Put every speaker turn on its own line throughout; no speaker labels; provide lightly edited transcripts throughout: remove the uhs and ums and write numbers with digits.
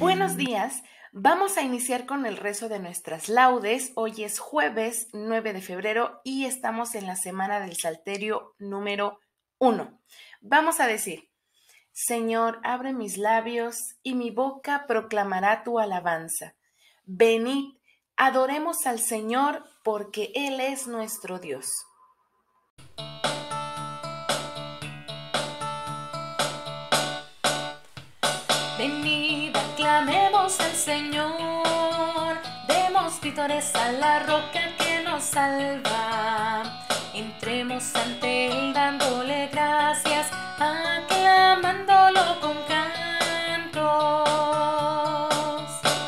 Buenos días. Vamos a iniciar con el rezo de nuestras laudes. Hoy es jueves 9 de febrero y estamos en la semana del Salterio número 1. Vamos a decir: Señor, abre mis labios y mi boca proclamará tu alabanza. Venid, adoremos al Señor porque Él es nuestro Dios.
Venid, aclamemos al Señor, demos vítores a la roca que nos salva. Entremos ante Él dándole gracias, aclamándolo con cantos.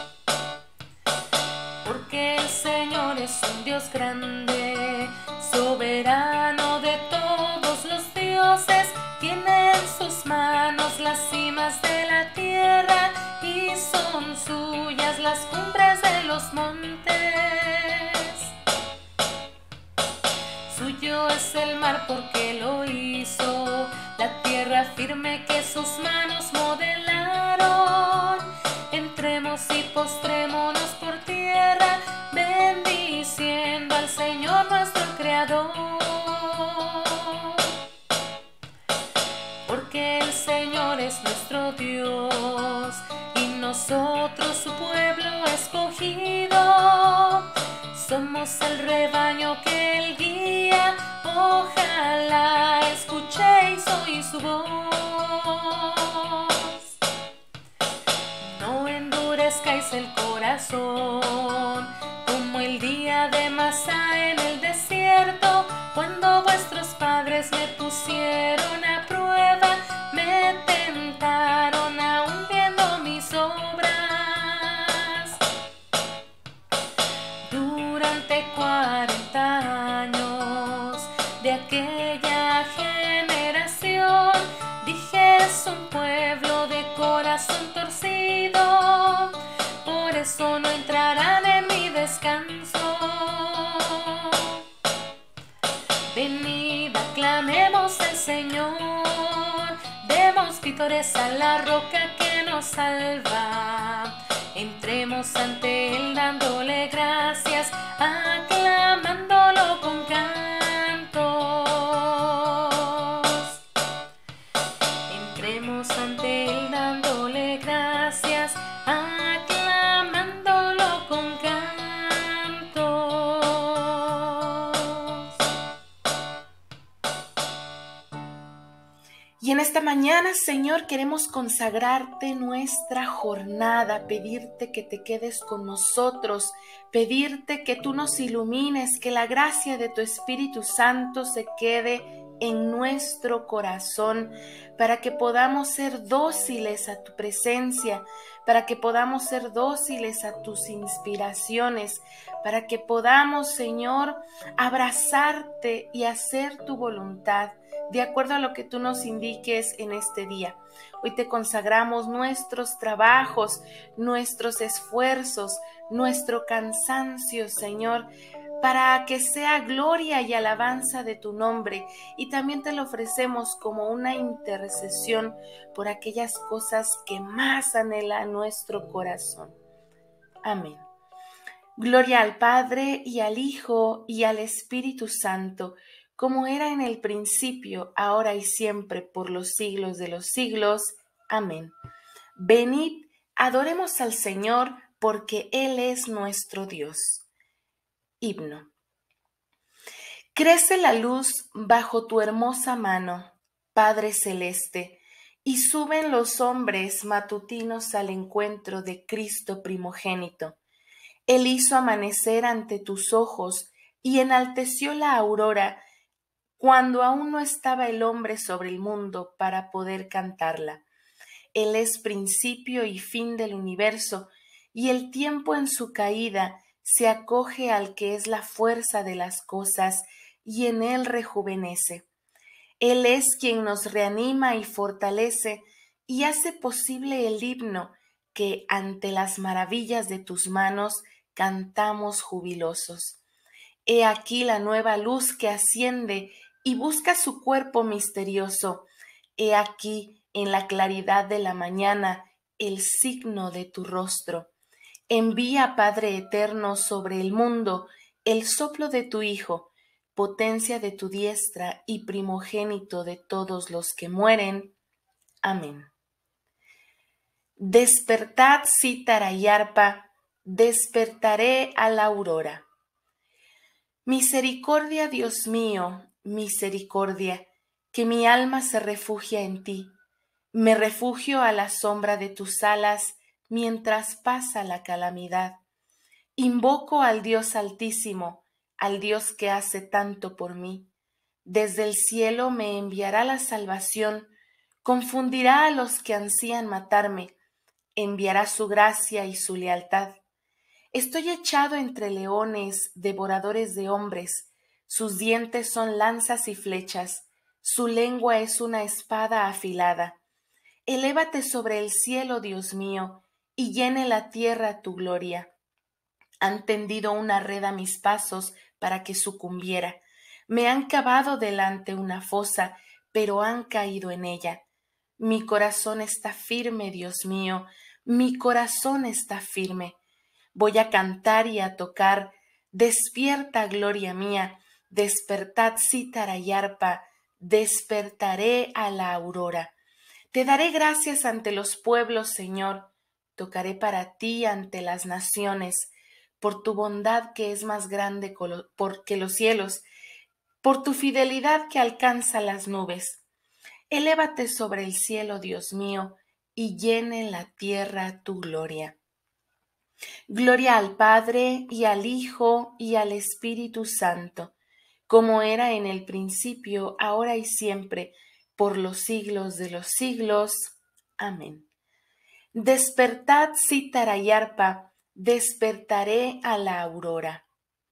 Porque el Señor es un Dios grande, soberano de todos los dioses, tiene en sus manos las cimas de la tierra y son suyas las cumbres de los montes. Suyo es el mar porque lo hizo, la tierra firme que sus manos modelaron. Entremos y postrémonos por tierra, bendiciendo al Señor nuestro Creador. Porque el Señor es nuestro Dios y nosotros su pueblo escogido. Somos el rebaño que Él guía, ojalá escuchéis hoy su voz. No endurezcáis el corazón, como el día de Masá en el desierto, cuando vuestros padres me pusieron a prueba, me tentaron aún viendo mis obras. Durante 40 años de aquella generación, dije: es un pueblo de corazón torcido, por eso no entrarán en mi descanso. Venid, aclamemos al Señor, demos vítores a la roca que nos salva. Entremos ante Él dándole gracias, aclamándolo con cantos. Entremos ante Él dándole gracias, aclamándolo con cantos.
Y en esta mañana, Señor, queremos consagrarte nuestra jornada, pedirte que te quedes con nosotros, pedirte que tú nos ilumines, que la gracia de tu Espíritu Santo se quede en nuestro corazón, para que podamos ser dóciles a tu presencia, para que podamos ser dóciles a tus inspiraciones, para que podamos, Señor, abrazarte y hacer tu voluntad de acuerdo a lo que tú nos indiques en este día. Hoy te consagramos nuestros trabajos, nuestros esfuerzos, nuestro cansancio, Señor, para que sea gloria y alabanza de tu nombre. Y también te lo ofrecemos como una intercesión por aquellas cosas que más anhela nuestro corazón. Amén. Gloria al Padre, y al Hijo, y al Espíritu Santo, como era en el principio, ahora y siempre, por los siglos de los siglos. Amén. Venid, adoremos al Señor, porque Él es nuestro Dios. Himno. Crece la luz bajo tu hermosa mano, Padre celeste, y suben los hombres matutinos al encuentro de Cristo primogénito. Él hizo amanecer ante tus ojos y enalteció la aurora cuando aún no estaba el hombre sobre el mundo para poder cantarla. Él es principio y fin del universo, y el tiempo en su caída se acoge al que es la fuerza de las cosas y en él rejuvenece. Él es quien nos reanima y fortalece y hace posible el himno que ante las maravillas de tus manos cantamos jubilosos. He aquí la nueva luz que asciende y busca su cuerpo misterioso. He aquí en la claridad de la mañana el signo de tu rostro. Envía, Padre eterno, sobre el mundo el soplo de tu Hijo, potencia de tu diestra y primogénito de todos los que mueren. Amén. Despertad, cítara y arpa, despertaré a la aurora. Misericordia, Dios mío, misericordia, que mi alma se refugia en ti. Me refugio a la sombra de tus alas mientras pasa la calamidad. Invoco al Dios Altísimo, al Dios que hace tanto por mí. Desde el cielo me enviará la salvación, confundirá a los que ansían matarme, enviará su gracia y su lealtad. Estoy echado entre leones, devoradores de hombres. Sus dientes son lanzas y flechas, su lengua es una espada afilada. Elévate sobre el cielo, Dios mío, y llene la tierra tu gloria. Han tendido una red a mis pasos para que sucumbiera. Me han cavado delante una fosa, pero han caído en ella. Mi corazón está firme, Dios mío, mi corazón está firme. Voy a cantar y a tocar. Despierta, gloria mía, despertad, cítara y arpa, despertaré a la aurora. Te daré gracias ante los pueblos, Señor. Tocaré para ti ante las naciones, por tu bondad que es más grande que los cielos, por tu fidelidad que alcanza las nubes. Elévate sobre el cielo, Dios mío, y llene la tierra tu gloria. Gloria al Padre, y al Hijo, y al Espíritu Santo, como era en el principio, ahora y siempre, por los siglos de los siglos. Amén. Despertad, cítara y arpa, despertaré a la aurora.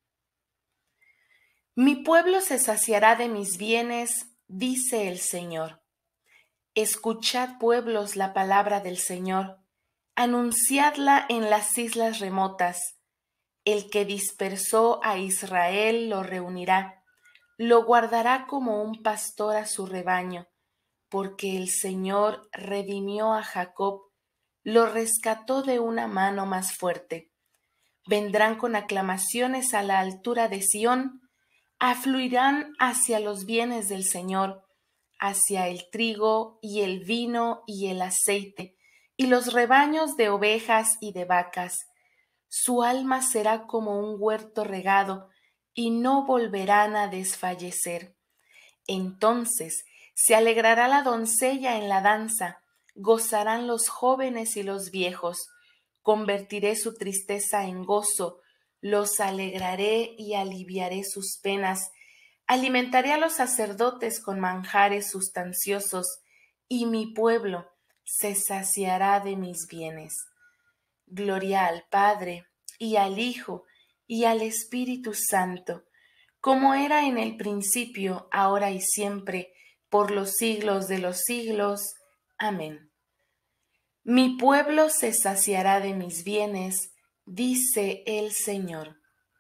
Mi pueblo se saciará de mis bienes, dice el Señor. Escuchad, pueblos, la palabra del Señor, anunciadla en las islas remotas. El que dispersó a Israel lo reunirá, lo guardará como un pastor a su rebaño, porque el Señor redimió a Jacob, lo rescató de una mano más fuerte. Vendrán con aclamaciones a la altura de Sión, afluirán hacia los bienes del Señor, hacia el trigo y el vino y el aceite, y los rebaños de ovejas y de vacas. Su alma será como un huerto regado, y no volverán a desfallecer. Entonces se alegrará la doncella en la danza, gozarán los jóvenes y los viejos. Convertiré su tristeza en gozo, los alegraré y aliviaré sus penas. Alimentaré a los sacerdotes con manjares sustanciosos, y mi pueblo se saciará de mis bienes. Gloria al Padre, y al Hijo, y al Espíritu Santo, como era en el principio, ahora y siempre, por los siglos de los siglos. Amén. Mi pueblo se saciará de mis bienes, dice el Señor.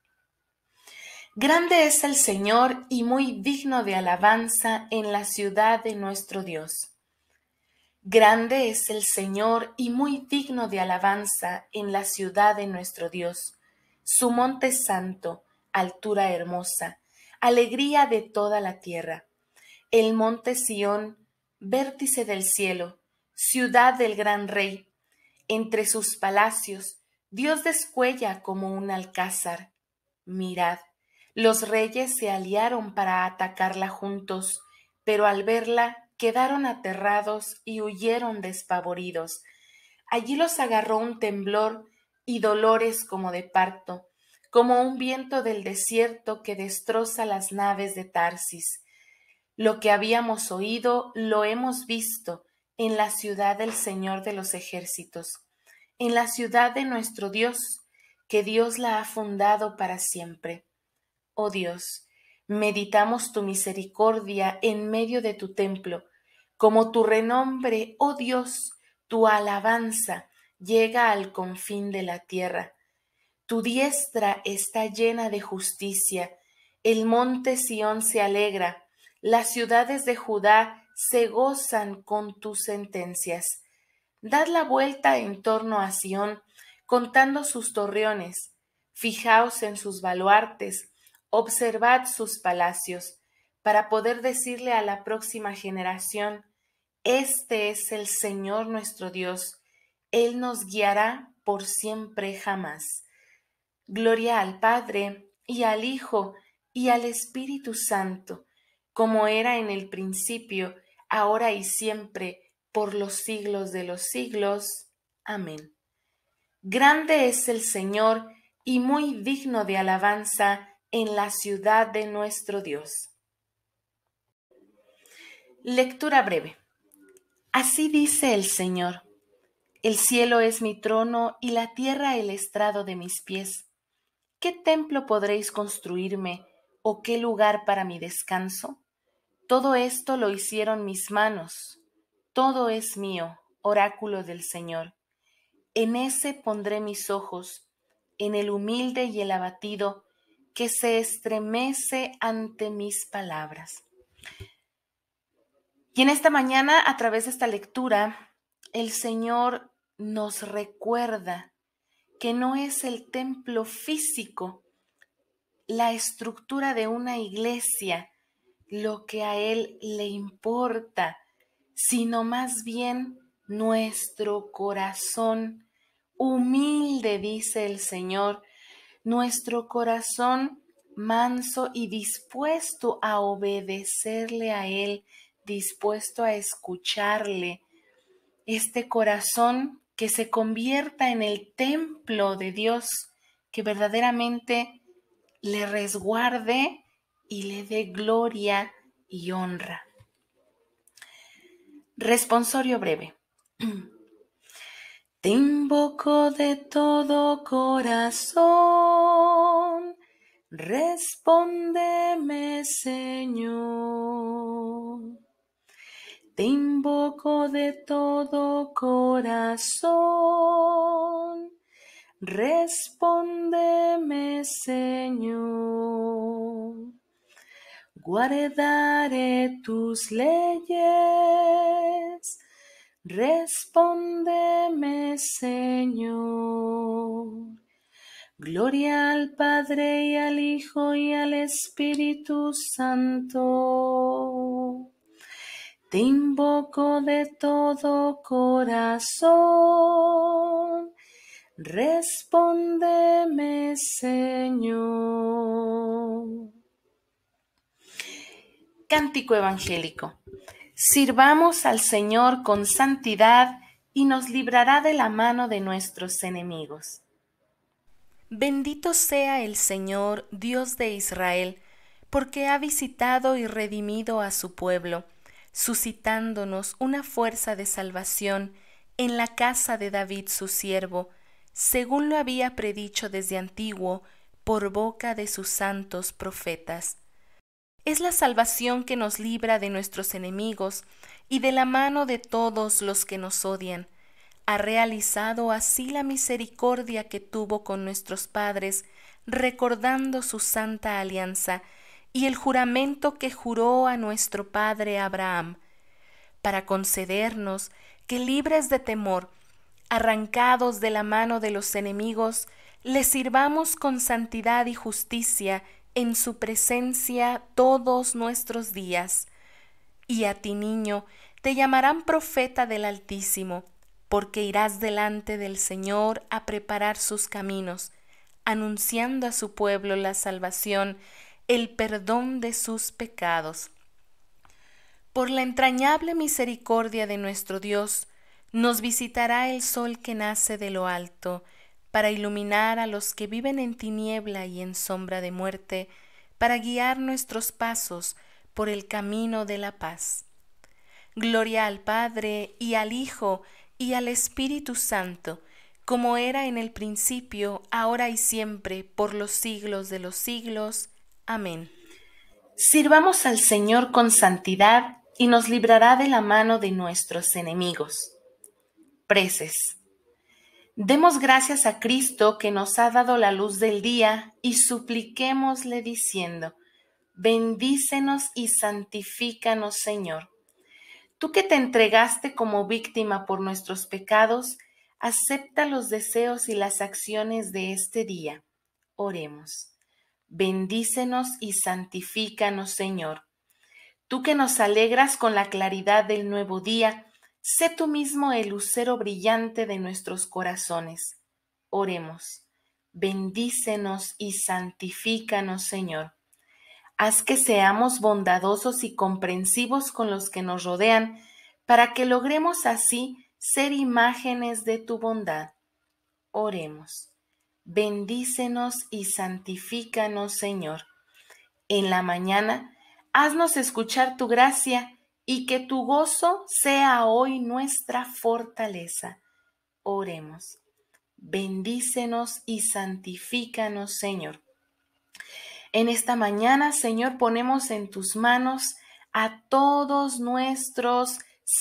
Grande es el Señor y muy digno de alabanza en la ciudad de nuestro Dios. Grande es el Señor y muy digno de alabanza en la ciudad de nuestro Dios. Su monte santo, altura hermosa, alegría de toda la tierra. El monte Sión, vértice del cielo, ciudad del gran rey. Entre sus palacios, Dios descuella como un alcázar. Mirad, los reyes se aliaron para atacarla juntos, pero al verla quedaron aterrados y huyeron despavoridos. Allí los agarró un temblor y dolores como de parto, como un viento del desierto que destroza las naves de Tarsis. Lo que habíamos oído lo hemos visto en la ciudad del Señor de los ejércitos, en la ciudad de nuestro Dios, que Dios la ha fundado para siempre. Oh Dios, meditamos tu misericordia en medio de tu templo, como tu renombre, oh Dios, tu alabanza llega al confín de la tierra. Tu diestra está llena de justicia, el monte Sión se alegra, las ciudades de Judá se gozan con tus sentencias. Dad la vuelta en torno a Sión, contando sus torreones. Fijaos en sus baluartes, observad sus palacios, para poder decirle a la próxima generación: este es el Señor nuestro Dios, Él nos guiará por siempre jamás. Gloria al Padre, y al Hijo, y al Espíritu Santo, como era en el principio, ahora y siempre, por los siglos de los siglos. Amén. Grande es el Señor, y muy digno de alabanza en la ciudad de nuestro Dios. Lectura breve. Así dice el Señor: el cielo es mi trono y la tierra el estrado de mis pies. ¿Qué templo podréis construirme, o qué lugar para mi descanso? Todo esto lo hicieron mis manos. Todo es mío, oráculo del Señor. En ese pondré mis ojos, en el humilde y el abatido, que se estremece ante mis palabras. Y en esta mañana, a través de esta lectura, el Señor nos recuerda que no es el templo físico, la estructura de una iglesia, lo que a Él le importa, sino más bien nuestro corazón humilde, dice el Señor, nuestro corazón manso y dispuesto a obedecerle a Él, dispuesto a escucharle. Este corazón que se convierta en el templo de Dios, que verdaderamente le resguarde y le dé gloria y honra. Responsorio breve. Te invoco de todo corazón, respóndeme, Señor. Te invoco de todo corazón, respóndeme, Señor. Guardaré tus leyes, respóndeme, Señor. Gloria al Padre y al Hijo y al Espíritu Santo. Te invoco de todo corazón, respóndeme, Señor. Cántico evangélico. Sirvamos al Señor con santidad y nos librará de la mano de nuestros enemigos.
Bendito sea el Señor, Dios de Israel, porque ha visitado y redimido a su pueblo, suscitándonos una fuerza de salvación en la casa de David su siervo, según lo había predicho desde antiguo por boca de sus santos profetas. Es la salvación que nos libra de nuestros enemigos y de la mano de todos los que nos odian. Ha realizado así la misericordia que tuvo con nuestros padres, recordando su santa alianza y el juramento que juró a nuestro padre Abraham, para concedernos que, libres de temor, arrancados de la mano de los enemigos, le sirvamos con santidad y justicia en su presencia todos nuestros días. Y a ti, niño, te llamarán profeta del Altísimo, porque irás delante del Señor a preparar sus caminos, anunciando a su pueblo la salvación, el perdón de sus pecados. Por la entrañable misericordia de nuestro Dios, nos visitará el sol que nace de lo alto, para iluminar a los que viven en tiniebla y en sombra de muerte, para guiar nuestros pasos por el camino de la paz. Gloria al Padre, y al Hijo, y al Espíritu Santo, como era en el principio, ahora y siempre, por los siglos de los siglos. Amén.
Sirvamos al Señor con santidad y nos librará de la mano de nuestros enemigos. Preces. Demos gracias a Cristo que nos ha dado la luz del día y supliquémosle diciendo: bendícenos y santifícanos, Señor. Tú que te entregaste como víctima por nuestros pecados, acepta los deseos y las acciones de este día. Oremos. Bendícenos y santifícanos, Señor. Tú que nos alegras con la claridad del nuevo día, sé tú mismo el lucero brillante de nuestros corazones. Oremos. Bendícenos y santifícanos, Señor. Haz que seamos bondadosos y comprensivos con los que nos rodean, para que logremos así ser imágenes de tu bondad. Oremos. Bendícenos y santifícanos, Señor. En la mañana, haznos escuchar tu gracia y que tu gozo sea hoy nuestra fortaleza. Oremos. Bendícenos y santifícanos, Señor. En esta mañana, Señor, ponemos en tus manos a todos nuestros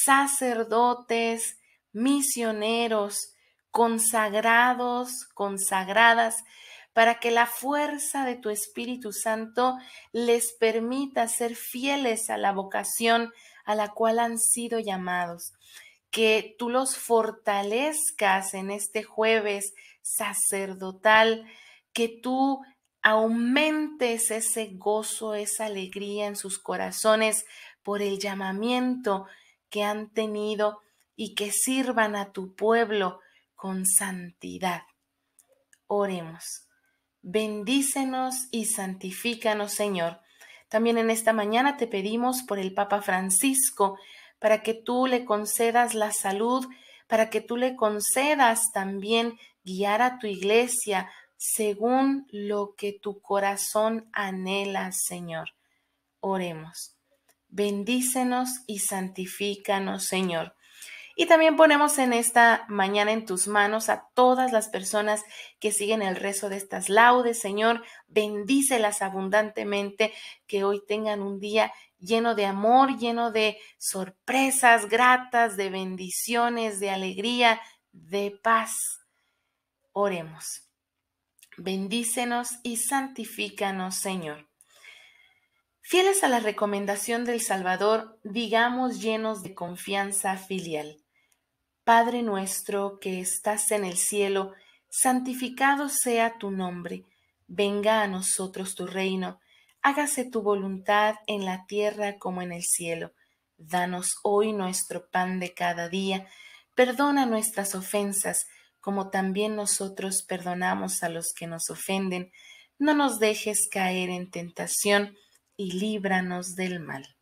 sacerdotes, misioneros, consagrados, consagradas, para que la fuerza de tu Espíritu Santo les permita ser fieles a la vocación a la cual han sido llamados. Que tú los fortalezcas en este jueves sacerdotal, que tú aumentes ese gozo, esa alegría en sus corazones por el llamamiento que han tenido y que sirvan a tu pueblo con santidad. Oremos. Bendícenos y santifícanos, Señor. También en esta mañana te pedimos por el Papa Francisco, para que tú le concedas la salud, para que tú le concedas también guiar a tu iglesia según lo que tu corazón anhela, Señor. Oremos. Bendícenos y santifícanos, Señor. Y también ponemos en esta mañana en tus manos a todas las personas que siguen el rezo de estas laudes. Señor, bendícelas abundantemente, que hoy tengan un día lleno de amor, lleno de sorpresas gratas, de bendiciones, de alegría, de paz. Oremos. Bendícenos y santifícanos, Señor. Fieles a la recomendación del Salvador, digamos llenos de confianza filial. Padre nuestro que estás en el cielo, santificado sea tu nombre. Venga a nosotros tu reino. Hágase tu voluntad en la tierra como en el cielo. Danos hoy nuestro pan de cada día. Perdona nuestras ofensas, como también nosotros perdonamos a los que nos ofenden. No nos dejes caer en tentación y líbranos del mal.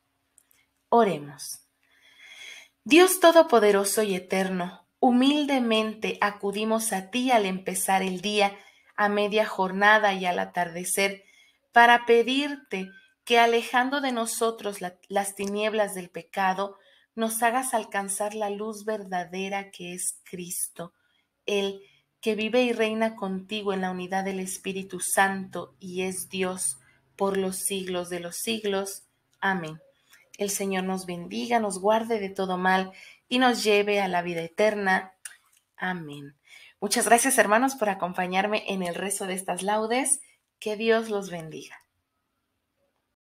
Oremos. Dios Todopoderoso y Eterno, humildemente acudimos a ti al empezar el día, a media jornada y al atardecer, para pedirte que alejando de nosotros las tinieblas del pecado, nos hagas alcanzar la luz verdadera que es Cristo, Él que vive y reina contigo en la unidad del Espíritu Santo y es Dios por los siglos de los siglos. Amén. El Señor nos bendiga, nos guarde de todo mal y nos lleve a la vida eterna. Amén. Muchas gracias, hermanos, por acompañarme en el rezo de estas laudes. Que Dios los bendiga.